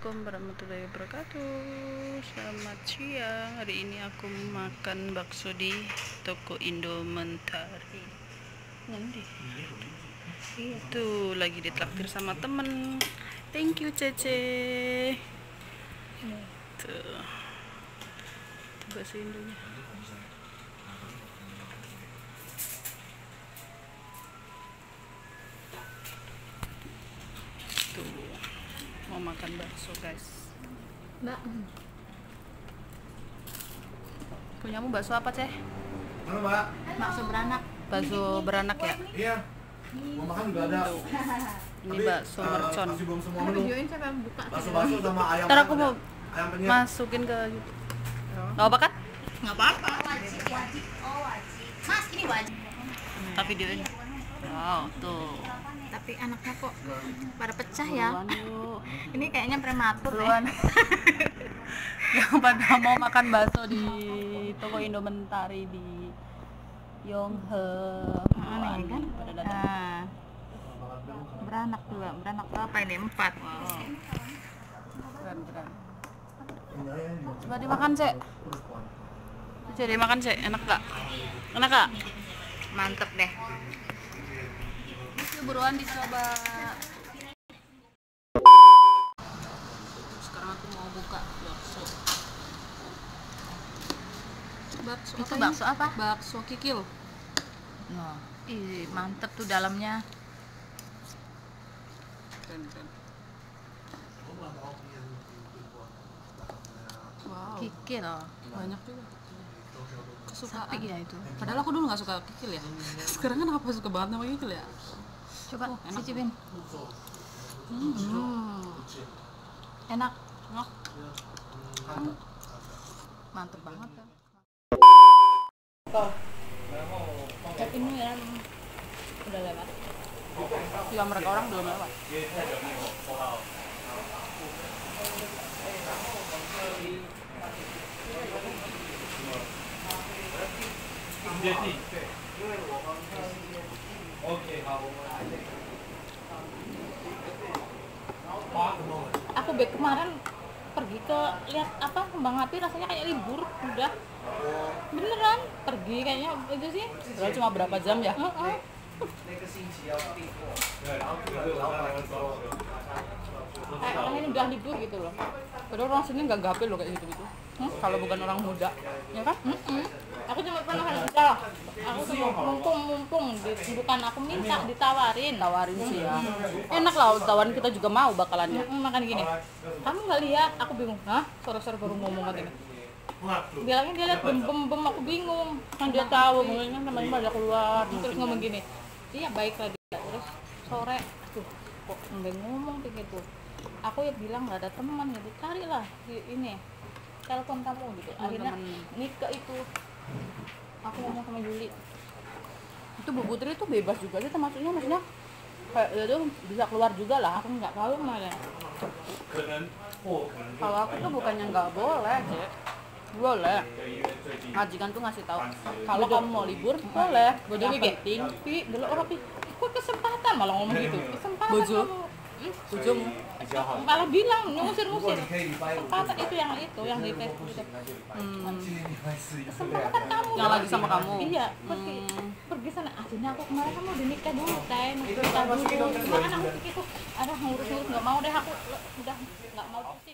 Assalamualaikum warahmatullahi wabarakatuh. Selamat siang. Hari ini aku makan bakso di toko Indomentari. Nanti itu lagi ditraktir sama temen. Thank you Cece. Tuh bakso Indonya. Mau makan bakso guys. Mbak, punyamu bakso apa Ceh? Halo Mbak. bakso beranak. Bakso beranak ya? Iya. Mau makan juga ada. Ini bakso mercon. Masih belum semua Ada menu. videoin siapa yang buka? Bakso sama ayam. Ntar aku mau ayam penyet. masukin ke YouTube. Gak apa kan? Nggak apa-apa. Wajib. Mas, ini wajib. Tapi videoin. Wow, tuh. Tapi anaknya kok pada pecah ya. Buruan yuk. Ini kayaknya prematur Buruan. Yang pada mau makan bakso di toko Indomentari di Yonghe. Aneh kan? Pada datang. Nah, beranak juga. Beranak apa ini? 4. Wow. Keren. Coba dimakan, Cek. Coba dimakan, Cek. Enak gak? Enak gak? Mantep deh. Yuk buruan dicoba. Sekarang aku mau buka bakso. Bakso Itu apa bakso ini? apa? Bakso kikil. Nah, Ih, mantep tuh dalamnya. keren. Wow. Kikil. Banyak juga. Kesukaan. Sapi ya itu. Padahal aku dulu nggak suka kikil ya. Sekarang kan aku suka banget sama kikil ya. Coba enak. cicipin. Enak. Mantep banget ya. Tapi ini ya udah lewat. Ya mereka orang belum lewat. Aku back kemarin pergi ke lihat apa kembang api rasanya kayak libur udah beneran pergi kayaknya itu sih. Padahal cuma berapa jam ya? Orang ini udah libur gitu loh. Padahal orang sini nggak gape loh kayak gitu. Kalau bukan orang muda, ya kan? Aku cuma pernah kerja. Aku cuma mumpung bukan aku minta ditawarin. Tawarin sih ya. Enak lah tawarin, kita juga mau bakalannya. Makan gini. Kamu nggak lihat? Aku bingung. Hah? Sore-sore baru ngomong gini. Bilangnya dia lihat bem aku bingung. Kan dia tahu mungkin teman-teman pada keluar terus ngomong gini. Iya baiklah dia. Terus sore, aduh kok nggak ngomong kayak gitu. Aku ya bilang nggak ada teman ya, carilah ini telepon kamu gitu. Akhirnya nikah itu. Aku ngomong sama Juli. Itu Bu Putri itu bebas juga sih, maksudnya kayak itu bisa keluar juga lah. Aku nggak tahu malah. Kalau aku tuh bukannya nggak boleh, Cek. Boleh. Majikan tuh ngasih tahu. Kalau kamu mau libur, boleh. Bodoh Yang kayak penting Pi, dulu orang Pi, kok kesempatan malah ngomong gitu. Kesempatan Bojo. kamu. bojomu Malah bilang ngusir-ngusir. Kesempatan itu yang di Facebook gitu. Kesempatan kamu. yang lagi sama kamu. Iya, pergi sana. Akhirnya aku kemarin kan mau dinikah dulu, Teh. Nikah dulu. Cuma kan aku pikir tuh, ada ngurus-ngurus nggak mau deh aku udah nggak mau.